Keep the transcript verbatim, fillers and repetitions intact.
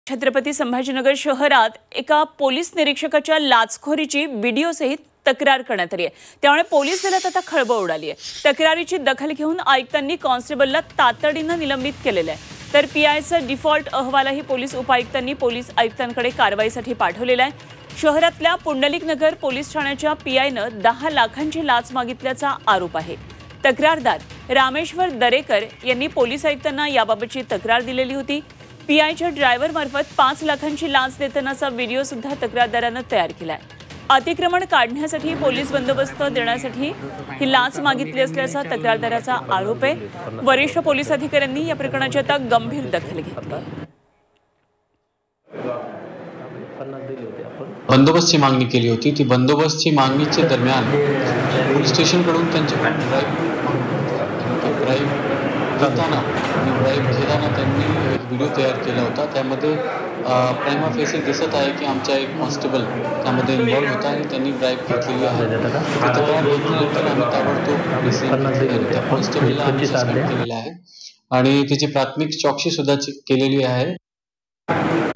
छत्रपती संभाजीनगर शहरात एका पोलीस निरीक्षकाच्या लाचखोरीची व्हिडिओसहित तक्रार करण्यात आली आहे। त्यामुळे पोलीस दलात आता खळबळ उडाली आहे। तक्रारीची दखल घेऊन आयुक्तांनी कॉन्स्टेबलला तातडीने निलंबित केलेले आहे। तर पीआयचा डिफॉल्ट अहवालही पोलीस उपायुक्तांनी पोलीस आयुक्तांकडे कारवाईसाठी पाठवलेला आहे। शहरातल्या पुंडलिक नगर पोलीस ठाण्याच्या पीआयनं दहा लाखांची लाच मागितल्याचा आरोप आहे। तक्रारदार रामेश्वर दरेकर यांनी पोलीस आयुक्तांना याबाबतची तक्रार दिलेली होती। पीआयच्या ड्रायव्हर मार्फत पाच लाखांची लाच देतानाचा व्हिडिओ सुद्धा तक्रारदारानं तयार केलाय। अतिक्रमण काढण्यासाठी पोलीस बंदोबस्त देण्यासाठी ही लाच मागितली असल्याचा तक्रारदाराचा आरोप आहे। वरिष्ठ पोलीस अधिकाऱ्यांनी या प्रकरणाची आता गंभीर दखल घेतली आहे। बंदोबस्तची मागणी केली होती। ती बंदोबस्तची मागणीच्या दरम्यान पोलीस स्टेशनकडून त्यांचे ड्राईव्ह घेताना आणि ड्राईव्ह घेताना त्यांनी एक व्हिडिओ तयार केला होता। त्यामध्ये प्राइमा फेसी दिसत आहे की आमचा एक कॉन्स्टेबल त्यामध्ये इन्व्हॉल्व होता आणि त्यांनी ड्राईव्ह घेतलेली आहे। तक्रार घेतल्यानंतर आम्ही ताबडतोब त्या कॉन्स्टेबलला आम्ही सस्पेंड केलेला आहे आणि त्याची प्राथमिक चौकशी सुद्धा केलेली आहे।